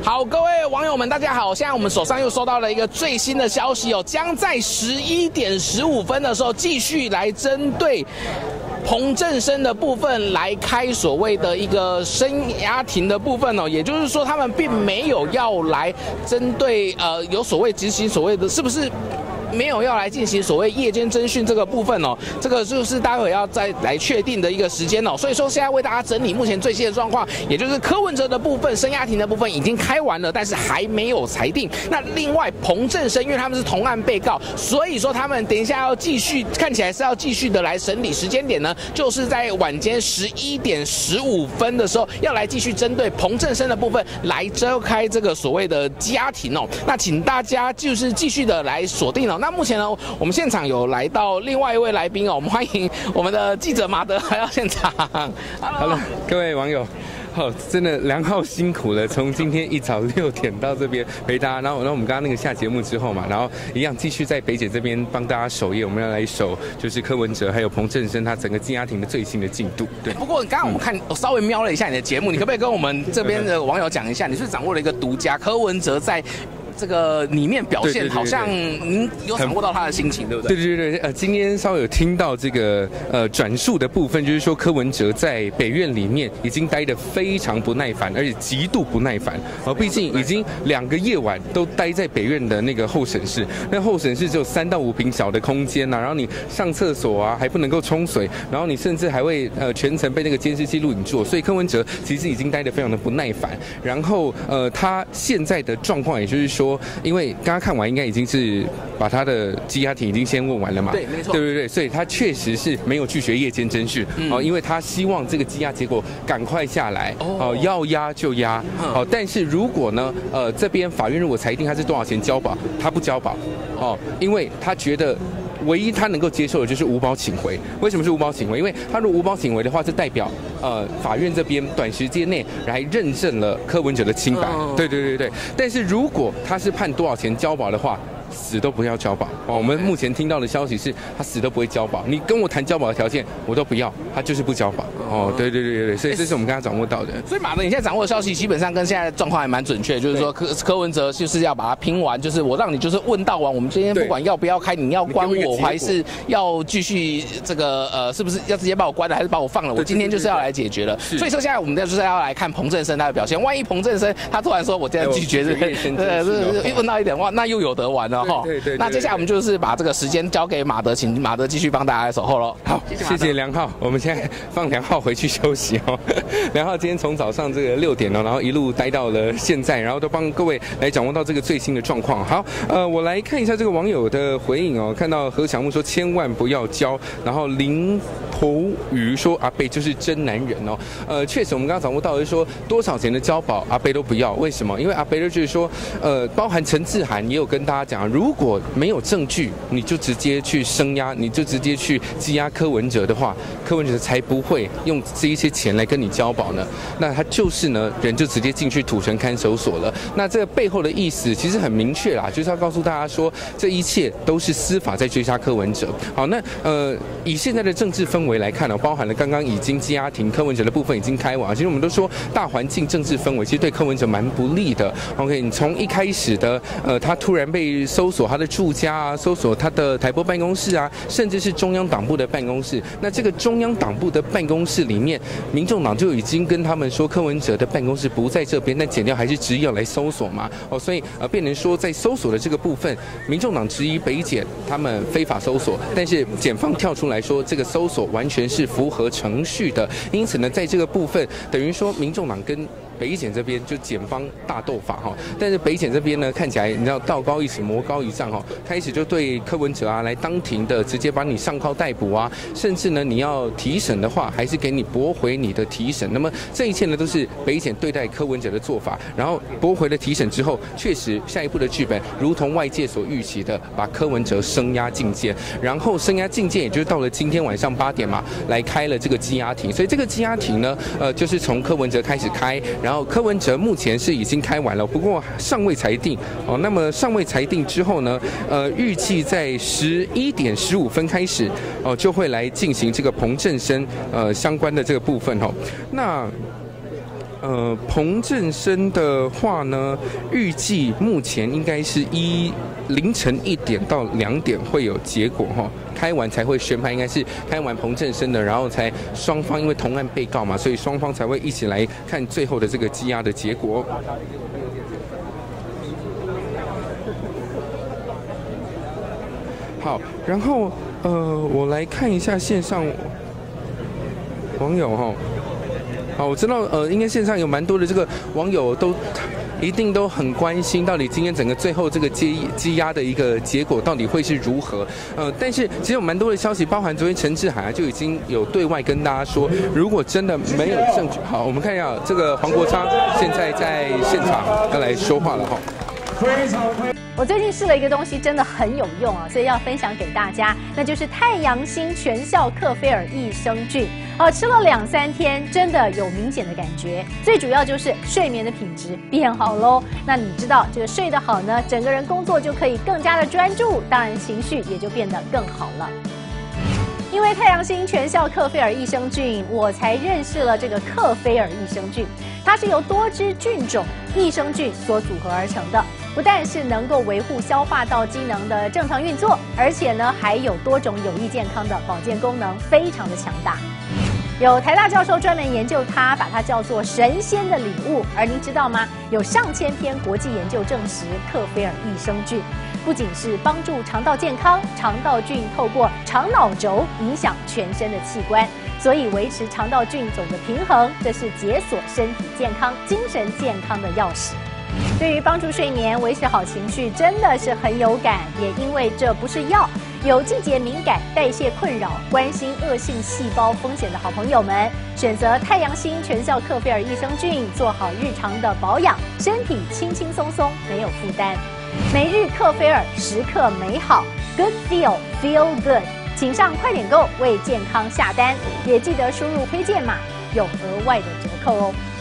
好，各位网友们，大家好！现在我们手上又收到了一个最新的消息哦，将在11点15分的时候继续来针对彭正生的部分来开所谓的一个声押庭的部分哦，也就是说他们并没有要来针对有所谓执行所谓的是不是？没有要来进行所谓夜间侦讯这个部分哦，这个就是待会要再来确定的一个时间哦。所以说现在为大家整理目前最新的状况，也就是柯文哲的部分、声押庭的部分已经开完了，但是还没有裁定。那另外彭正生，因为他们是同案被告，所以说他们等一下要继续，看起来是要继续的来审理。时间点呢，就是在晚间11点15分的时候，要来继续针对彭正生的部分来召开这个所谓的羁押庭哦。那请大家就是继续的来锁定哦。那目前呢，我们现场有来到另外一位来宾哦，我们欢迎我们的记者马德来到现场。 Hello， 各位网友。好，真的梁浩辛苦了，从今天一早6点到这边陪大家，然后我们刚刚那个下节目之后嘛，然后一样继续在北检这边帮大家守夜，我们要来守就是柯文哲还有彭正生他整个羁押庭的最新的进度。对， 不过刚刚我们看，我稍微瞄了一下你的节目，你可不可以跟我们这边的网友讲一下，你是掌握了一个独家柯文哲在这个里面表现，好像您有掌握到他的心情，对不对？ 对，今天稍微有听到这个转述的部分，就是说柯文哲在北院里面已经待得非常不耐烦，而且极度不耐烦。毕竟已经2个夜晚都待在北院的那个候审室，那候审室只有3到5坪小的空间呐，然后你上厕所啊还不能够冲水，然后你甚至还会全程被那个监视器录影住，所以柯文哲其实已经待得非常的不耐烦。然后他现在的状况也就是说，因为刚刚看完应该已经是把他的羁押庭已经先问完了嘛， 对，没错， 对，所以他确实是没有拒绝夜间侦讯，因为他希望这个羁押结果赶快下来，要押就押，但是如果呢，这边法院如果裁定他是多少钱交保，他不交保，因为他觉得。唯一他能够接受的就是无保请回。为什么是无保请回？因为他如果无保请回的话，这代表法院这边短时间内来认证了柯文哲的清白。对。但是如果他是判多少钱交保的话，死都不要交保。我们目前听到的消息是，他死都不会交保。你跟我谈交保的条件，我都不要，他就是不交保。对，所以这是我们刚刚掌握到的。 所以马德，你现在掌握的消息基本上跟现在的状况还蛮准确，就是说柯文哲就是要把它拼完，就是我让你就是问到完，我们今天不管要不要开，你要关我还是要继续这个是不是要直接把我关了，还是把我放了？我今天就是要来解决了。所以说现在我们就是要来看彭正生他的表现。万一彭正生他突然说我今天拒绝问到一点哇，那又有得玩了。 对， 那接下来我们就是把这个时间交给马德，请马德继续帮大家来守候喽。 好，谢谢梁浩，我们现在放梁浩回去休息哦。梁浩今天从早上这个6点哦，然后一路待到了现在，然后都帮各位来掌握到这个最新的状况。好，我来看一下这个网友的回应哦。看到何小木说千万不要交，然后林头鱼说阿贝就是真男人哦。确实我们刚刚掌握到的是说多少钱的交保阿贝都不要，为什么？因为阿贝就是说包含陈志涵也有跟大家讲。如果没有证据，你就直接去声押，你就直接去羁押柯文哲的话，柯文哲才不会用这一些钱来跟你交保呢。那他就是呢，人就直接进去土城看守所了。那这个背后的意思其实很明确啦，就是要告诉大家说，这一切都是司法在追杀柯文哲。好，那以现在的政治氛围来看呢，包含了刚刚已经羁押庭柯文哲的部分已经开完，其实我们都说大环境政治氛围其实对柯文哲蛮不利的。OK， 你从一开始的他突然被搜索他的住家啊，搜索他的台北办公室啊，甚至是中央党部的办公室。那这个中央党部的办公室里面，民众党就已经跟他们说柯文哲的办公室不在这边，但检调还是执意要来搜索嘛。所以变成说在搜索的这个部分，民众党质疑北检他们非法搜索，但是检方跳出来说这个搜索完全是符合程序的。因此呢，在这个部分等于说民众党跟北检这边就检方大斗法哈，但是北检这边呢，看起来你知道道高一尺魔高一丈哈，开始就对柯文哲啊来当庭的直接把你上铐逮捕啊，甚至呢你要提审的话，还是给你驳回你的提审。那么这一切呢都是北检对待柯文哲的做法，然后驳回了提审之后，确实下一步的剧本如同外界所预期的，把柯文哲声押禁见，然后声押禁见也就是到了今天晚上8点嘛，来开了这个羁押庭。所以这个羁押庭呢，就是从柯文哲开始开。然后柯文哲目前是已经开完了，不过尚未裁定哦。那么尚未裁定之后呢，预计在11点15分开始哦，就会来进行这个彭正生相关的这个部分哦。那彭正生的话呢，预计目前应该是凌晨1点到2点会有结果哈，开完才会宣判，应该是开完彭正生的，然后才双方因为同案被告嘛，所以双方才会一起来看最后的这个羁押的结果。好，然后我来看一下线上网友哈。好，我知道应该线上有蛮多的这个网友一定都很关心，到底今天整个最后这个羁押的一个结果到底会是如何？但是其实有蛮多的消息，包含昨天陈志涵就已经有对外跟大家说，如果真的没有证据，好，我们看一下这个黄国昌现在在现场要来说话了哈。 我最近试了一个东西，真的很有用啊，所以要分享给大家，那就是太阳星全效克菲尔益生菌。吃了2、3天，真的有明显的感觉。最主要就是睡眠的品质变好喽。那你知道这个睡得好呢，整个人工作就可以更加的专注，当然情绪也就变得更好了。因为太阳星全效克菲尔益生菌，我才认识了这个克菲尔益生菌。它是由多支菌种益生菌所组合而成的，不但是能够维护消化道机能的正常运作，而且呢还有多种有益健康的保健功能，非常的强大。有台大教授专门研究它，把它叫做神仙的礼物。而您知道吗？有上千篇国际研究证实，克菲尔益生菌不仅是帮助肠道健康，肠道菌透过肠脑轴影响全身的器官，所以维持肠道菌种的平衡，这是解锁身体健康、精神健康的钥匙。对于帮助睡眠、维持好情绪，真的是很有感。也因为这不是药，有季节敏感、代谢困扰、关心恶性细胞风险的好朋友们，选择太阳星全效克菲尔益生菌，做好日常的保养，身体轻轻松松，没有负担。每日克菲尔，时刻美好 ，Good Feel Feel Good， 请上快点购为健康下单，也记得输入推荐码，有额外的折扣哦。